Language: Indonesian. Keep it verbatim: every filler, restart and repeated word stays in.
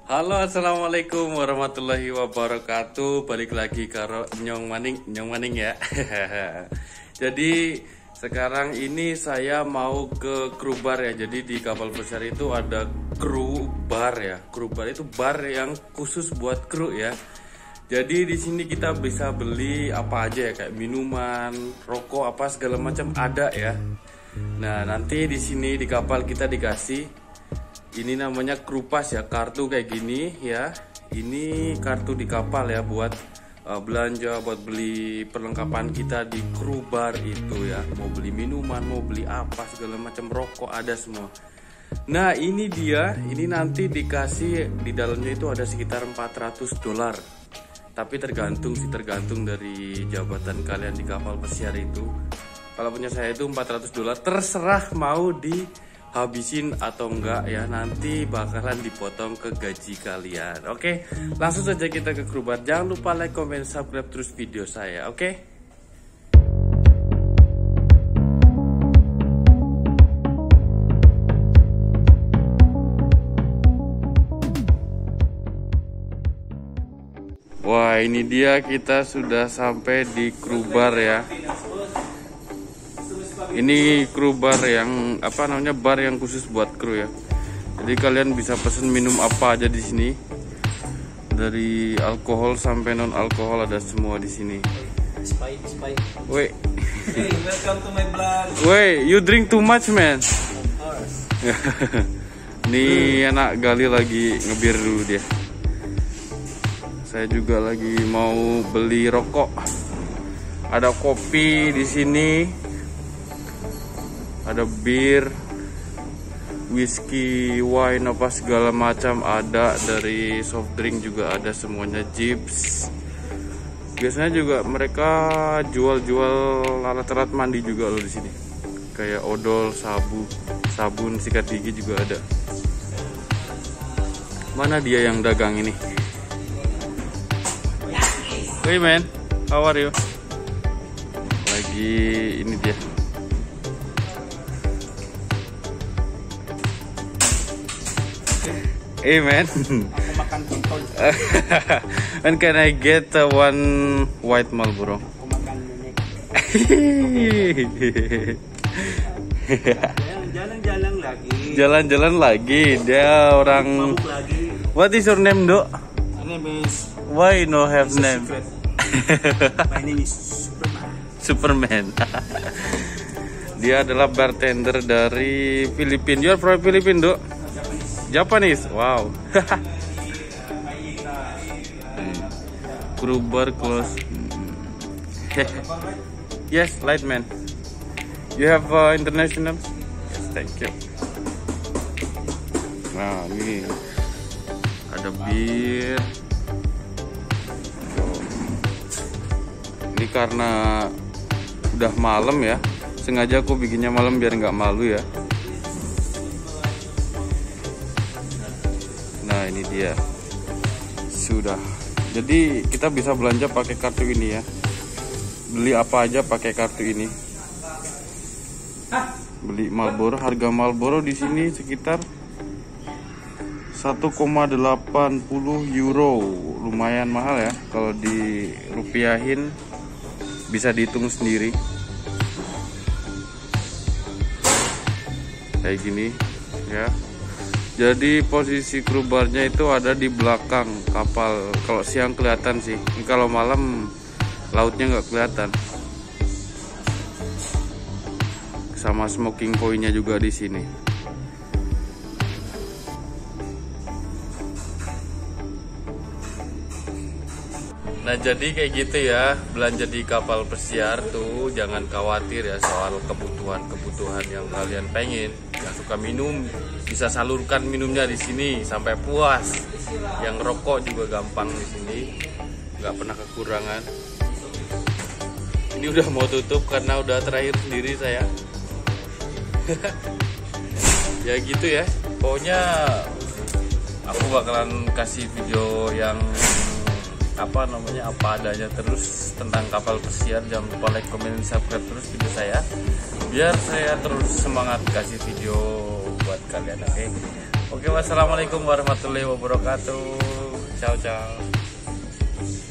Halo, assalamualaikum warahmatullahi wabarakatuh. Balik lagi karo Nyong Maning, Nyong Maning ya. Jadi sekarang ini saya mau ke kru bar ya. Jadi di kapal besar itu ada kru bar ya. Kru bar itu bar yang khusus buat kru ya. Jadi di sini kita bisa beli apa aja ya, kayak minuman, rokok, apa segala macam ada ya. Nah, nanti di sini di kapal kita dikasih ini namanya kru pas ya, kartu kayak gini ya. Ini kartu di kapal ya buat uh, belanja, buat beli perlengkapan kita di kru bar itu ya. Mau beli minuman, mau beli apa segala macam, rokok ada semua. Nah, ini dia, ini nanti dikasih di dalamnya itu ada sekitar empat ratus dolar. Tapi tergantung sih, tergantung dari jabatan kalian di kapal pesiar itu. Kalau punya saya itu empat ratus dolar, terserah mau di habisin atau enggak ya, nanti bakalan dipotong ke gaji kalian. Oke, langsung saja kita ke kru bar. Jangan lupa like, comment, subscribe terus video saya. Oke. Wah, ini dia, kita sudah sampai di kru bar ya. Ini kru bar yang apa namanya, bar yang khusus buat kru ya. Jadi kalian bisa pesen minum apa aja di sini. Dari alkohol sampai non alkohol ada semua di sini. Spy, spy. Wait. Hey, welcome to my vlog. Wait, you drink too much, man. Of course. Nih anak gali lagi ngebir dulu dia. Saya juga lagi mau beli rokok. Ada kopi di sini. Ada bir, whisky, wine, apa segala macam ada. Dari soft drink juga ada semuanya, chips. Biasanya juga mereka jual-jual alat-alat mandi juga loh di sini. Kayak odol, sabu, sabun, sikat gigi juga ada. Mana dia yang dagang ini? Hey man, how are you? Lagi ini dia. Hey man, Aku makan kontol. when can I get uh, one white Marlboro? Aku makan nenek. Jalan-jalan lagi. Jalan-jalan lagi, dia orang. Mabuk lagi. What is your name, Dok? My name is. Why no have It's a name? secret. My name is Superman. Superman. Dia adalah bartender dari Filipina. You are from Filipina, Dok? Japanese, wow. Kru bar close. Yes, Lightman. You have uh, international? Yes, thank you. Nah, ini ada bir. Ini karena udah malam ya. Sengaja aku bikinnya malam biar nggak malu ya. Nah, ini dia sudah. Jadi kita bisa belanja pakai kartu ini ya. Beli apa aja pakai kartu ini. Beli Marlboro, harga Marlboro di sini sekitar satu koma delapan puluh euro. Lumayan mahal ya. Kalau dirupiahin bisa dihitung sendiri. Kayak gini ya. Jadi posisi kru barnya itu ada di belakang kapal. Kalau siang kelihatan sih. Kalau malam lautnya nggak kelihatan. Sama smoking pointnya juga di sini. Nah, jadi kayak gitu ya, belanja di kapal pesiar tuh jangan khawatir ya soal kebutuhan-kebutuhan yang kalian pengen. Yang suka minum bisa salurkan minumnya di sini sampai puas. Yang rokok juga gampang di sini, nggak pernah kekurangan. Ini udah mau tutup karena udah terakhir sendiri saya. Ya gitu ya, pokoknya aku bakalan kasih video yang apa namanya apa adanya terus tentang kapal pesiar. Jangan lupa like, comment, subscribe terus video saya biar saya terus semangat kasih video buat kalian. Oke, Oke, wassalamualaikum warahmatullahi wabarakatuh. Ciao ciao.